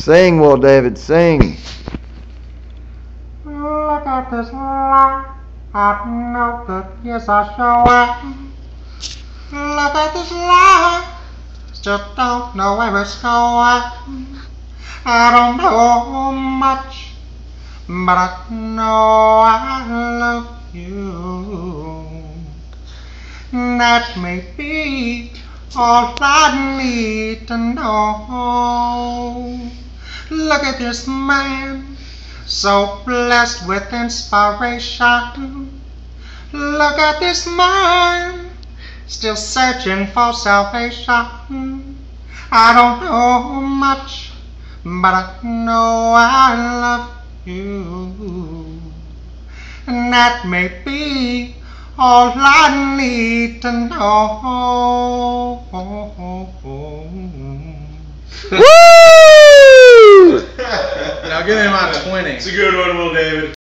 Sing, Will David, sing. Look at this light, I know that yes I showing. Look at this light, still don't know where it's going. I don't know much, but I know I love you. That may be all I need to know. Look at this man, so blessed with inspiration. Look at this man, still searching for salvation. I don't know much, but I know I love you. And that may be all I need to know. Woo! Now give him my 20. It's a good one, Will David.